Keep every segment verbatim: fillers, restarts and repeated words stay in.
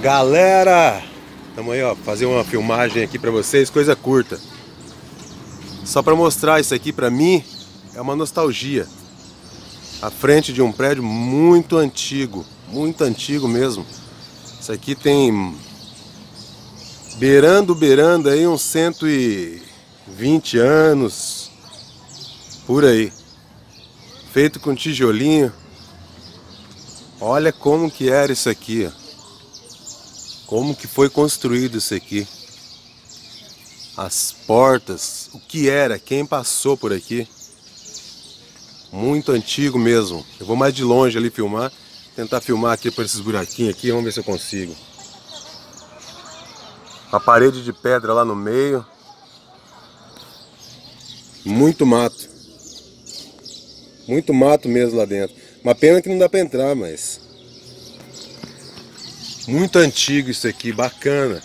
Galera, tamo aí, ó, fazer uma filmagem aqui pra vocês, coisa curta. Só pra mostrar isso aqui pra mim é uma nostalgia. À frente de um prédio muito antigo, muito antigo mesmo. Isso aqui tem beirando, beirando aí uns cento e vinte anos, por aí. Feito com tijolinho. Olha como que era isso aqui, ó. Como que foi construído isso aqui. As portas, o que era, quem passou por aqui. Muito antigo mesmo. Eu vou mais de longe ali filmar. Tentar filmar aqui por esses buraquinhos aqui, vamos ver se eu consigo. A parede de pedra lá no meio. Muito mato. Muito mato mesmo lá dentro. Uma pena que não dá pra entrar, mas... Muito antigo isso aqui, bacana.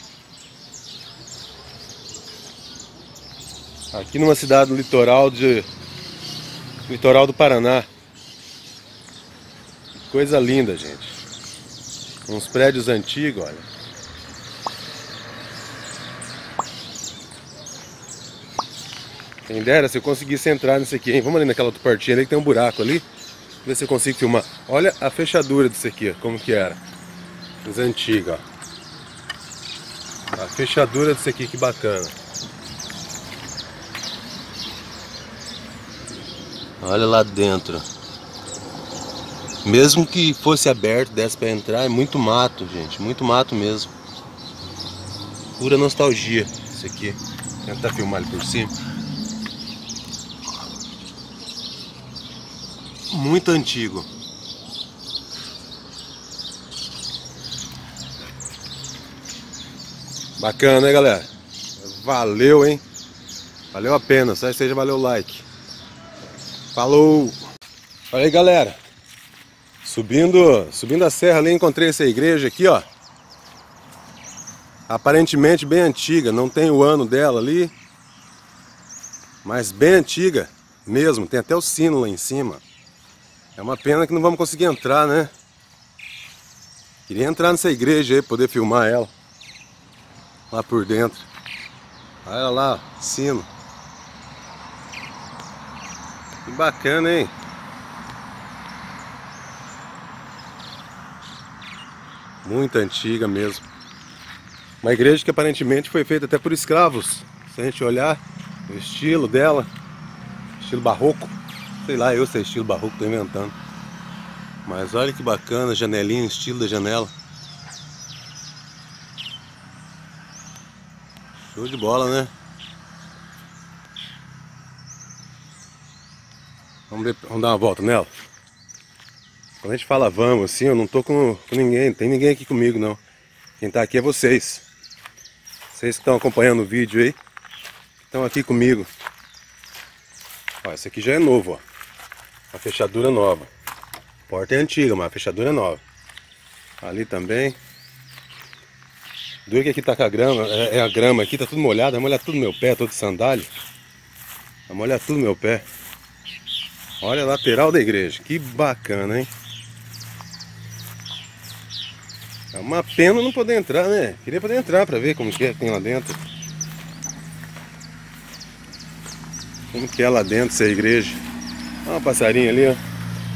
Aqui numa cidade do litoral de... Litoral do Paraná. Coisa linda, gente. Uns prédios antigos, olha. Quem dera se eu conseguisse entrar nesse aqui, hein? Vamos ali naquela outra portinha ali que tem um buraco ali. Ver se eu consigo filmar. Olha a fechadura disso aqui, ó, como que era. As antigas, ó. A fechadura disso aqui, que bacana. Olha lá dentro. Mesmo que fosse aberto, desse pra entrar, é muito mato, gente. Muito mato mesmo. Pura nostalgia isso aqui. Vou tentar filmar ali por cima. Muito antigo. Bacana, né, galera? Valeu, hein? Valeu a pena, só seja valeu o like. Falou! Olha aí, galera. Subindo, subindo a serra ali, encontrei essa igreja aqui, ó. Aparentemente bem antiga, não tem o ano dela ali. Mas bem antiga mesmo, tem até o sino lá em cima. É uma pena que não vamos conseguir entrar, né? Queria entrar nessa igreja aí, poder filmar ela. Lá por dentro. Olha lá, sino. Que bacana, hein? Muito antiga mesmo. Uma igreja que aparentemente foi feita até por escravos. Se a gente olhar o estilo dela, estilo barroco. Sei lá, eu sei estilo barroco, tô inventando. Mas olha que bacana, janelinha, estilo da janela. Show de bola, né? Vamos, ver, vamos dar uma volta nela? Quando a gente fala vamos assim, eu não tô com, com ninguém, não tem ninguém aqui comigo não. Quem tá aqui é vocês. Vocês que estão acompanhando o vídeo aí, estão aqui comigo. Ó, esse aqui já é novo, ó. A fechadura nova. A porta é antiga, mas a fechadura é nova. Ali também. Duro que aqui tá com a grama, é, é a grama aqui, tá tudo molhado, vai molhar tudo no meu pé, todo de sandália. Vai molhar tudo no meu pé. Olha a lateral da igreja, que bacana, hein? É uma pena não poder entrar, né? Queria poder entrar pra ver como que é que tem lá dentro. Como que é lá dentro essa igreja. Olha um passarinho ali, ó.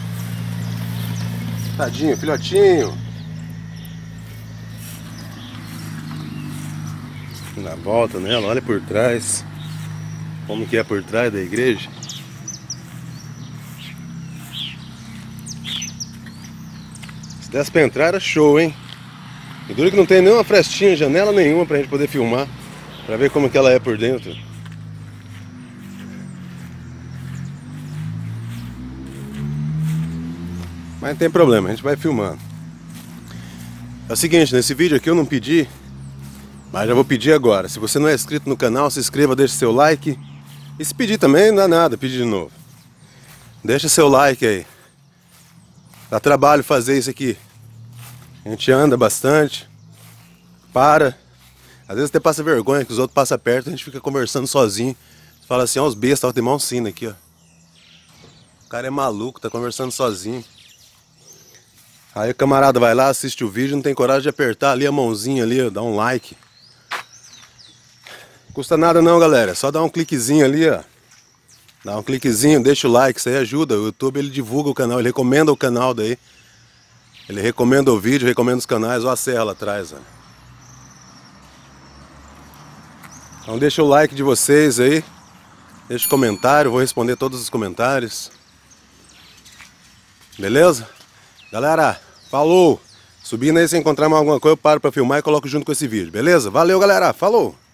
Tadinho, filhotinho. Na volta nela, olha por trás. Como que é por trás da igreja. Se desse pra entrar era show, hein? E duro que não tem nenhuma frestinha, janela nenhuma pra gente poder filmar. Pra ver como que ela é por dentro. Mas não tem problema, a gente vai filmando. É o seguinte, nesse vídeo aqui eu não pedi, mas já vou pedir agora. Se você não é inscrito no canal, se inscreva, deixe seu like. E se pedir também, não dá nada, pedir de novo. Deixa seu like aí. Dá trabalho fazer isso aqui. A gente anda bastante. Para. Às vezes até passa vergonha que os outros passam perto, a gente fica conversando sozinho. Fala assim, ó, os bestas, tem mão sino aqui, ó. O cara é maluco, tá conversando sozinho. Aí o camarada vai lá, assiste o vídeo, não tem coragem de apertar ali a mãozinha ali, ó, dar um like. Custa nada não, galera, é só dar um cliquezinho ali, ó. Dá um cliquezinho, deixa o like, isso aí ajuda. O YouTube ele divulga o canal, ele recomenda o canal daí. Ele recomenda o vídeo, recomenda os canais, olha a serra lá atrás, ó. Então deixa o like de vocês aí. Deixa o comentário, vou responder todos os comentários. Beleza? Galera, falou! Subindo aí, se encontrar mais alguma coisa, eu paro pra filmar e coloco junto com esse vídeo, beleza? Valeu, galera! Falou!